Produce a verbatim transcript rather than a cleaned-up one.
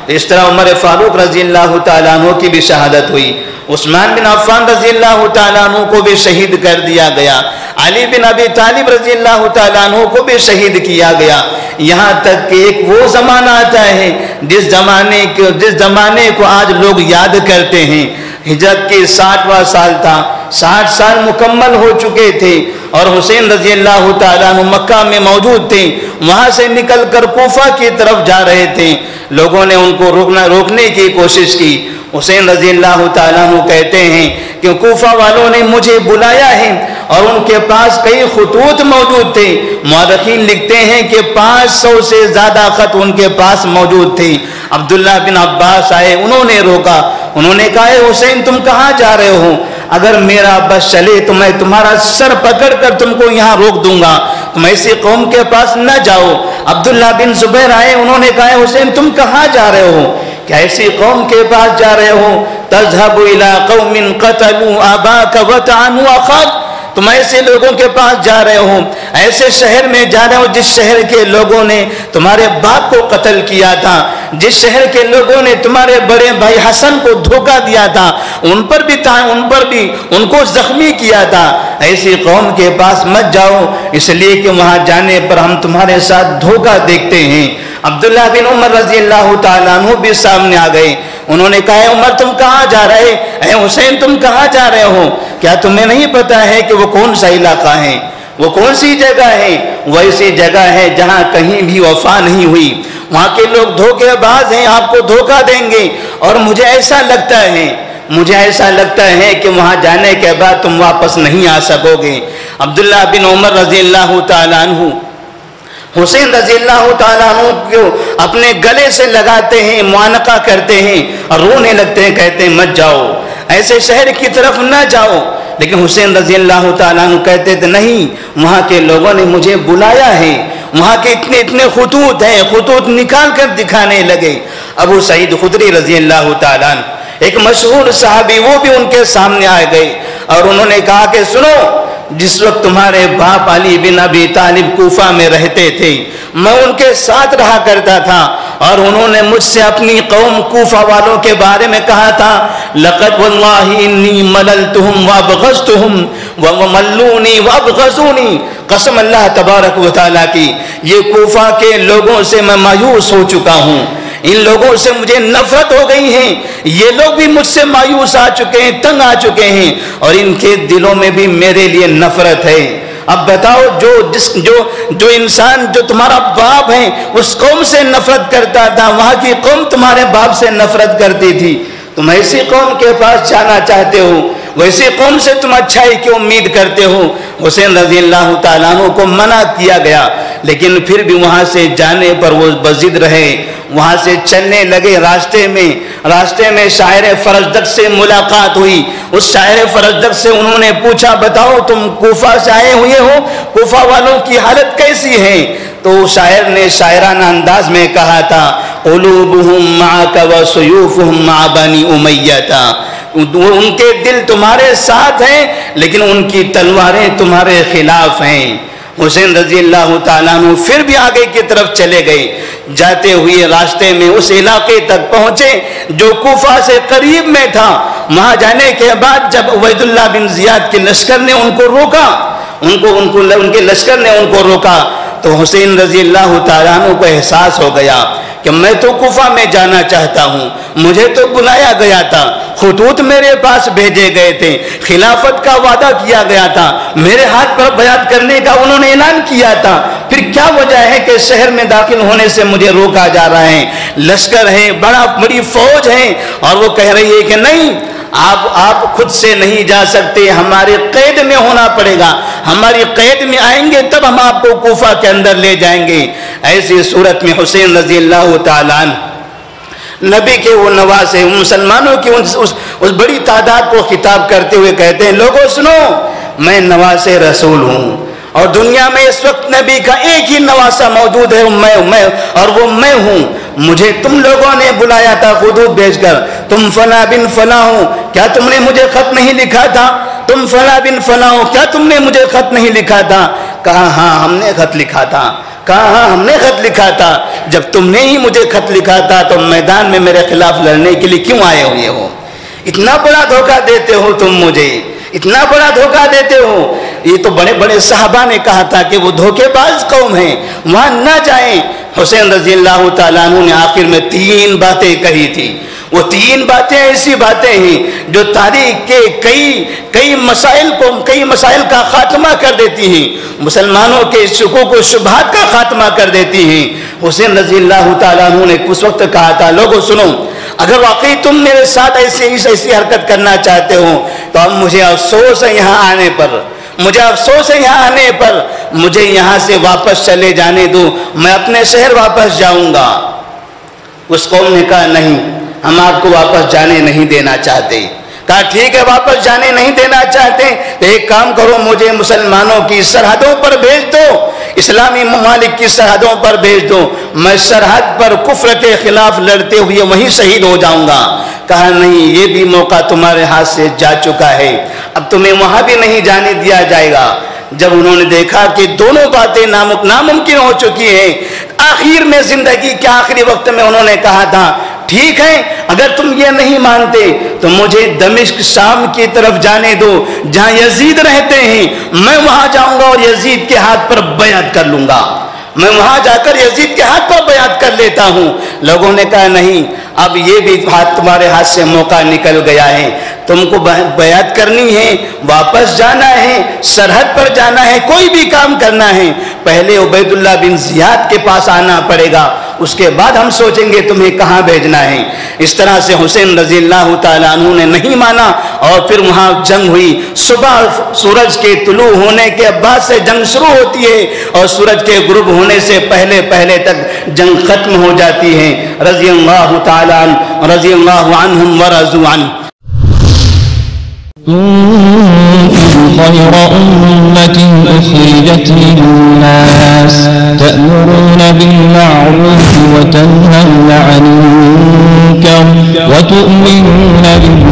اس طرح عمر فاروق رضی اللہ تعالیٰ عنہ کی بھی شہادت ہوئی، عثمان بن عفان رضی اللہ تعالیٰ عنہ کو بھی شہید کر دیا گیا، علی بن ابی طالب رضی اللہ تعالیٰ عنہ کو بھی شہید کیا گیا، یہاں تک کہ ایک وہ زمانہ آتا ہے جس زمانے کو جس زمانے کو آج لوگ یاد کرتے ہیں۔ ہجرت کے ساٹھواں سال تھا، ساٹھ سال مکمل ہو چکے تھے اور حسین رضی اللہ تعالیٰ عنہ مکہ میں موجود تھے، وہاں سے نکل کر کوفہ کی طرف جا رہے تھے، لوگوں نے ان کو روکنا روکنے کی کوشش کی۔ حسین رضی اللہ تعالیٰ عنہ کہتے ہیں کہ کوفہ والوں نے مجھے بلایا ہے اور ان کے پاس کئی خطوط موجود تھے، مورخین لکھتے ہیں کہ پانچ سو سے زیادہ خط ان کے پاس موجود تھے۔ عبداللہ بن عباس آئے، انہوں نے روکا، انہوں نے کہا اے حسین تم کہاں جا رہے ہو؟ اگر میرا بس چلے تو میں تمہارا سر پکڑ کر تم کو یہاں روک دوں گا، تم ایسی قوم کے پاس نہ جاؤ۔ عبداللہ بن زبیر آئے، انہوں نے کہا حسین تم کہاں جا رہے ہو؟ کہ ایسی قوم کے پاس جا رہے ہو، تذهب الى قوم قتلوا اباك وطعنوا اخاك، تم ایسے لوگوں کے پاس جا رہے ہو، ایسے شہر میں جا رہے ہو جس شہر کے لوگوں نے تمہارے باپ کو قتل کیا تھا، جس شہر کے لوگوں نے تمہارے بڑے بھائی حسن کو دھوکہ دیا تھا، ان پر بھی تھا ان پر بھی ان کو زخمی کیا تھا، ایسی قوم کے پاس مت جاؤ، اس لیے کہ وہاں جانے پر ہم تمہارے ساتھ دھوکہ دیکھتے ہیں۔ عبداللہ بن عمر رضی اللہ تعالیٰ عنہ بھی سامنے آ گئے، انہوں نے کہا عمر تم کہاں جا رہے؟ اے حسین تم کہاں جا رہے ہو؟ کیا تمہیں نہیں پتا ہے کہ وہ کون سا علاقہ ہے، وہ کون سی جگہ ہے؟ وہ ایسی جگہ ہے جہاں کہیں بھی وفا نہیں ہوئی، وہاں کے لوگ دھوکے باز ہیں، آپ کو دھوکہ دیں گے، اور مجھے ایسا لگتا ہے مجھے ایسا لگتا ہے کہ وہاں جانے کے بعد تم واپس نہیں آ سکو گے۔ عبداللہ بن عمر رضی اللہ تعالیٰ عنہ حسین رضی اللہ تعالیٰ عنہ کو اپنے گلے سے لگاتے ہیں، معانقہ کرتے ہیں اور رونے لگتے ہیں، کہتے ہیں مت جاؤ، ایسے شہر کی طرف نہ جاؤ، لیکن حسین رضی اللہ تعالیٰ عنہ کہتے تھے نہیں، وہاں کے لوگوں نے مجھے بلایا ہے، وہاں کے اتنے اتنے خطوط ہیں، خطوط نکال کر دکھانے لگے۔ ابو سعید خدری رضی اللہ تعالیٰ عنہ ایک مشہور صحابی، وہ بھی ان کے سامنے آئے گئے اور انہوں نے کہا کہ سنو، جس وقت تمہارے باپ علی بن ابی طالب کوفہ میں رہتے تھے میں ان کے ساتھ رہا کرتا تھا، اور انہوں نے مجھ سے اپنی قوم کوفہ والوں کے بارے میں کہا تھا لقد واللہ انی مللتہم وابغضتہم وملونی وابغضونی، قسم اللہ تبارک و تعالیٰ کی یہ کوفہ کے لوگوں سے میں مایوس ہو چکا ہوں، ان لوگوں سے مجھے نفرت ہو گئی ہے، یہ لوگ بھی مجھ سے مایوس آ چکے ہیں، تنگ آ چکے ہیں، اور ان کے دلوں میں بھی میرے لیے نفرت ہے۔ اب بتاؤ جو جس جو جو انسان جو تمہارا باپ ہے اس قوم سے نفرت کرتا تھا، وہاں کی قوم تمہارے باپ سے نفرت کرتی تھی، تم ایسی قوم کے پاس جانا چاہتے ہو، ویسی قوم سے تم اچھائی کی امید کرتے ہو۔ حسین رضی اللہ تعالیٰ عنہ کو منع کیا گیا، لیکن پھر بھی وہاں سے جانے پر وہ بضد رہے، وہاں سے چلنے لگے۔ راستے میں راستے میں شاعر فرزدق سے ملاقات ہوئی، اس شاعر فرزدق سے انہوں نے پوچھا بتاؤ تم کوفہ سے آئے ہوئے ہو، کوفہ والوں کی حالت کیسی ہے؟ تو شاعر نے شاعرانہ انداز میں کہا تھا قلوبہم معک وسیوفہم مع بنی امیہ، ان کے دل تمہارے ساتھ ہیں لیکن ان کی تلواریں تمہارے خلاف ہیں۔ حسین رضی اللہ تعالیٰ عنہ پھر بھی آگے کی طرف چلے گئے، جاتے ہوئے راستے میں اس علاقے تک پہنچے جو کوفہ سے قریب میں تھا۔ وہاں جانے کے بعد جب عبید اللہ بن زیاد کے لشکر نے ان کو روکا ان کو ان کو ان کے لشکر نے ان کو روکا تو حسین رضی اللہ تعالیٰ عنہ کو احساس ہو گیا کہ میں تو کوفہ میں جانا چاہتا ہوں، مجھے تو بلایا گیا تھا، خطوط میرے پاس بھیجے گئے تھے، خلافت کا وعدہ کیا گیا تھا، میرے ہاتھ پر بیعت کرنے کا انہوں نے اعلان کیا تھا، پھر کیا وجہ ہے کہ شہر میں داخل ہونے سے مجھے روکا جا رہا ہے؟ لشکر ہے، بڑا بڑی فوج ہے، اور وہ کہہ رہی ہے کہ نہیں آپ آپ خود سے نہیں جا سکتے، ہمارے قید میں ہونا پڑے گا، ہماری قید میں آئیں گے تب ہم آپ کو کوفہ کے اندر لے جائیں گے۔ ایسی صورت میں حسین رضی اللہ تعالیٰ عنہ نبی کے وہ نواسے مسلمانوں کی اس, اس, اس بڑی تعداد کو خطاب کرتے ہوئے کہتے ہیں لوگوں سنو، میں نواسے رسول ہوں، اور دنیا میں اس وقت نبی کا ایک ہی نواسا موجود ہے میں میں اور وہ میں ہوں۔ مجھے تم لوگوں نے بلایا تھا خطوط بھیج کر، تم فلاں بن فلاں ہو، کیا تم نے مجھے خط نہیں لکھا تھا؟ تم فلاں بن فلاں ہو، کیا تم نے مجھے خط نہیں لکھا تھا؟ کہا ہاں ہم نے خط لکھا تھا، کہا ہاں ہم نے خط لکھا تھا، جب تم نے ہی مجھے خط لکھا تھا تو میدان میں میرے خلاف لڑنے کے لیے کیوں آئے ہوئے ہو؟ اتنا بڑا دھوکہ دیتے ہو تم مجھے، اتنا بڑا دھوکہ دیتے ہو۔ یہ تو بڑے بڑے صحابہ نے کہا تھا کہ وہ دھوکے باز قوم ہیں، وہاں نہ جائیں۔ حسین رضی اللہ تعالیٰ عنہ نے آخر میں تین باتیں کہی تھی، وہ تین باتیں ایسی باتیں ہیں جو تاریخ کے کئی کئی مسائل کو کئی مسائل کا خاتمہ کر دیتی ہیں، مسلمانوں کے شکوک و شبہات کا خاتمہ کر دیتی ہیں۔ حسین رضی اللہ تعالیٰ عنہ نے اس وقت کہا تھا، لوگوں سنو، اگر واقعی تم میرے ساتھ ایسی ایسی حرکت کرنا چاہتے ہو تو اب مجھے افسوس ہے یہاں آنے پر، مجھے افسوس ہے یہاں آنے پر، مجھے یہاں سے واپس چلے جانے دو، میں اپنے شہر واپس جاؤں گا۔ اس قوم نے کہا نہیں، ہم آپ کو واپس جانے نہیں دینا چاہتے۔ کہا ٹھیک ہے، واپس جانے نہیں دینا چاہتے تو ایک کام کرو، مجھے مسلمانوں کی سرحدوں پر بھیج دو، اسلامی ممالک کی سرحدوں پر بھیج دو، میں سرحد پر کفر کے خلاف لڑتے ہوئے وہیں شہید ہو جاؤں گا۔ کہا نہیں، یہ بھی موقع تمہارے ہاتھ سے جا چکا ہے، اب تمہیں وہاں بھی نہیں جانے دیا جائے گا۔ جب انہوں نے دیکھا کہ دونوں باتیں ناممکن ہو چکی ہیں، آخر میں زندگی کے آخری وقت میں انہوں نے کہا تھا ٹھیک ہے، اگر تم یہ نہیں مانتے تو مجھے دمشق شام کی طرف جانے دو جہاں یزید رہتے ہیں، میں وہاں جاؤں گا اور یزید کے ہاتھ پر بیعت کر لوں گا، میں وہاں جا کر یزید کے ہاتھ پر بیعت کر لیتا ہوں۔ لوگوں نے کہا نہیں، اب یہ بھی ہاتھ تمہارے ہاتھ سے موقع نکل گیا ہے، تم کو بیعت کرنی ہے، واپس جانا ہے، سرحد پر جانا ہے، کوئی بھی کام کرنا ہے، پہلے عبید اللہ بن زیاد کے پاس آنا پڑے گا، اس کے بعد ہم سوچیں گے تمہیں کہاں بھیجنا ہے۔ اس طرح سے حسین رضی اللہ تعالیٰ عنہ نے نہیں مانا اور پھر وہاں جنگ ہوئی۔ صبح سورج کے طلوع ہونے کے بعد سے جنگ شروع ہوتی ہے اور سورج کے غروب ہونے سے پہلے پہلے تک جنگ ختم ہو جاتی ہے۔ رضی اللہ تعالیٰ عنہ رضی اللہ عنہم ورضوا عنہ۔ كنتم خير أمة أخرجت للناس تأمرون بالمعروف وتنهون عن المنكر وتؤمنون بالله